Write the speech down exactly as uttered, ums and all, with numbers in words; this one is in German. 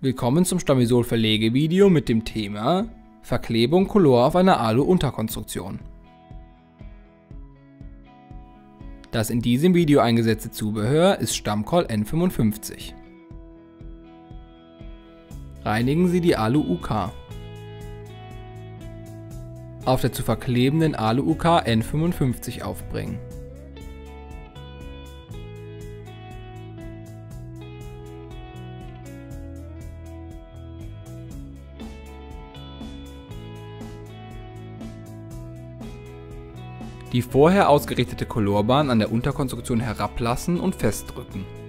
Willkommen zum Stamisol-Verlegevideo mit dem Thema Verklebung Color auf einer Alu-Unterkonstruktion. Das in diesem Video eingesetzte Zubehör ist Stammcoll N fünfundfünfzig. Reinigen Sie die Alu-U K. Auf der zu verklebenden Alu-U K N fünfundfünfzig aufbringen. Die vorher ausgerichtete Colorbahn an der Unterkonstruktion herablassen und festdrücken.